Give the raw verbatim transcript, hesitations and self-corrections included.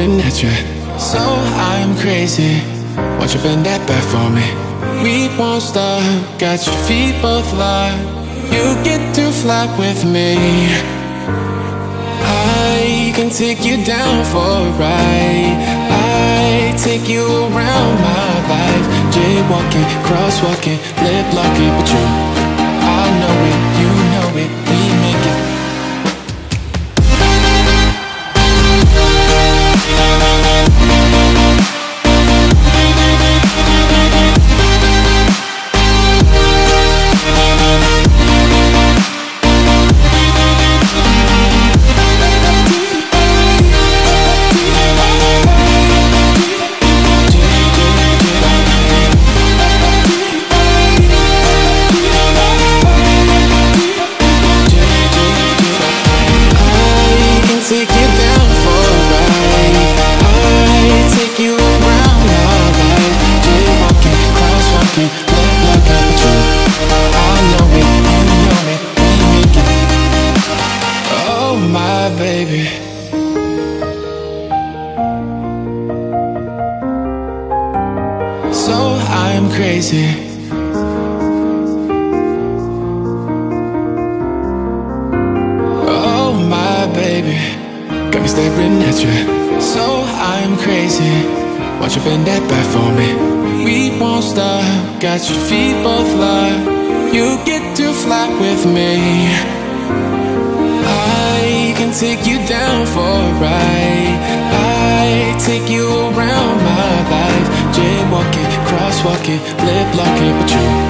staring at you. So I'm crazy. Won't you bend that back for me? We won't stop. Got your feet both locked. You get to fly with me. I can take you down for a ride. I take you around my life. Jaywalking, crosswalking, lip locking, but you, I know it, you know it, we make it. Take you down for a ride. I take you around my life. Jaywalking, crosswalking, lip locking, but you, I know it, you know it, we make it. Oh my baby. So I'm crazy. Oh my baby, got me staring at you. So I'm crazy. Won't you bend that back for me? We won't stop. Got your feet both locked. You get to fly with me. I can take you down for a ride. I take you around my life. Jaywalking, crosswalking, lip locking, but you,